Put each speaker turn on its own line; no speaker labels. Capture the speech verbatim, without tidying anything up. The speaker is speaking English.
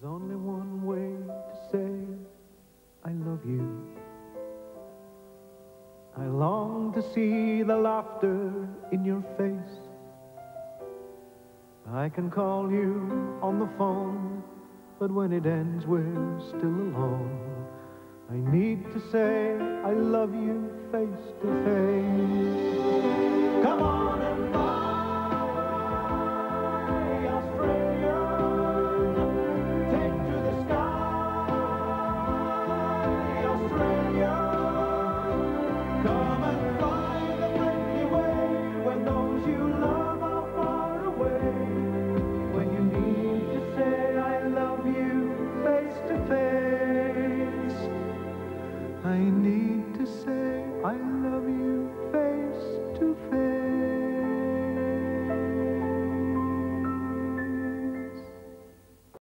There's only one way to say I love you. I long to see the laughter in your face. I can call you on the phone, but when it ends we're still alone. I need to say I love you face to face. Come on.